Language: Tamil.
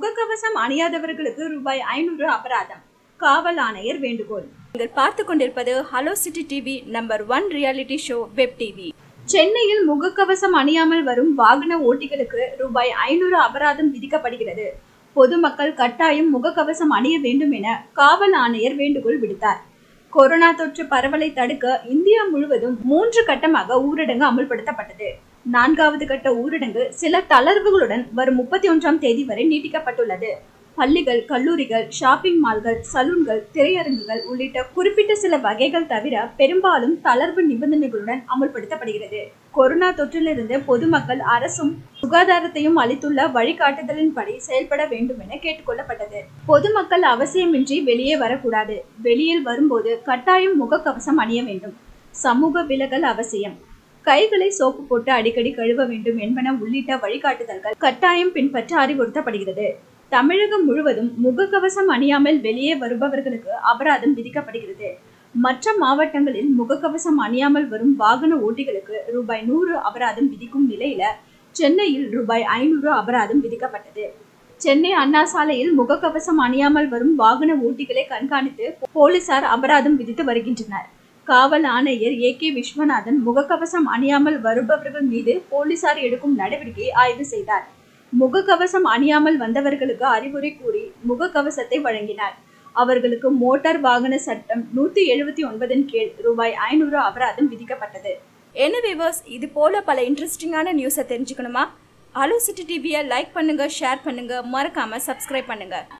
முகக்கவசம் அணியாதவர்களுக்கு ரூபாய் 500 அபராதம். காவல் ஆணையர் வேண்டுகோள். நீங்கள் பார்த்து கொண்டிருப்பது hello city TV number 1 reality show web TV. சென்னையில் முகக்கவசம் அணியாமல் வரும் வாகன ஓட்டிகளுக்கு ரூபாய் 500 அபராதம் விதிக்கப்படுகிறது. பொதுமக்கள் கட்டாயம் முகக்கவசம் அணிய வேண்டும் என காவல் ஆணையர் வேண்டுகோள் விடுத்தார். கொரோனா தொற்று பரவலை தடுக்க இந்தியா முழுவதும் 3 கட்டமாக ஊரடங்கு அமல்படுத்தப்பட்டது. 4வது கட்ட ஊரடங்கு சில தளர்வுகளுடன் வரும் 31ஆம் தேதி வரை நீட்டிக்கப்பட்டுள்ளது. பள்ளிகள், கல்லூரிகள், ஷாப்பிங் மால்கள், சலூன்கள், திரையரங்குகள் உள்ளிட்ட குறிப்பிட்ட சில வகைகள் தவிர பெரும்பாலும் தளர்வு நிபந்தனைகளுடன் அமல்படுத்தப்படுகிறது. கொரோனா தொற்றிலிருந்து பொதுமக்கள் அரசும் சுகாதாரத்தையும் அளித்துள்ள வழிகாட்டுதலின்படி செயல்பட வேண்டும் என கேட்டுக்கொள்ளப்பட்டது. பொதுமக்கள் அவசியமின்றி வெளியே வரக்கூடாது. வெளியில் வரும்போது கட்டாயம் முகக்கவசம் அணிய வேண்டும். சமூக விலகல் அவசியம். கைகளை சோப்பு போட்டு அடிக்கடி கழுவ வேண்டும் என்பன உள்ளிட்ட வழிகாட்டுதல்கள் கட்டாயம் பின்பற்ற அறிவுறுத்தப்படுகிறது. தமிழகம் முழுவதும் முகக்கவசம் அணியாமல் வெளியே வருபவர்களுக்கு அபராதம் விதிக்கப்படுகிறது. மற்ற மாவட்டங்களில் முகக்கவசம் அணியாமல் வரும் வாகன ஓட்டிகளுக்கு ரூபாய் 100 அபராதம் விதிக்கும் நிலையில சென்னையில் ரூபாய் 500 அபராதம் விதிக்கப்பட்டது. சென்னை அண்ணா சாலையில் முகக்கவசம் அணியாமல் வரும் வாகன ஓட்டிகளை கண்காணித்து போலீசார் அபராதம் விதித்து வருகின்றனர். காவல் ஆணையர் AK விஸ்வநாதன் முகக்கவசம் அணியாமல் வருபவர்கள் மீது போலீசார் எடுக்கும் நடவடிக்கையை ஆய்வு செய்தார். முகக்கவசம் அணியாமல் வந்தவர்களுக்கு அறிவுரை கூறி முகக்கவசத்தை வழங்கினார். அவர்களுக்கு மோட்டார் வாகன சட்டம் 179 கீழ் ரூபாய் 500 அபராதம் விதிக்கப்பட்டது. என்ன வியூவர்ஸ், இது போல பல இன்ட்ரெஸ்டிங்கான நியூஸை தெரிஞ்சுக்கணுமா? ஹலோ சிட்டி டிவியை லைக் பண்ணுங்க, ஷேர் பண்ணுங்க, மறக்காம சப்ஸ்கிரைப் பண்ணுங்க.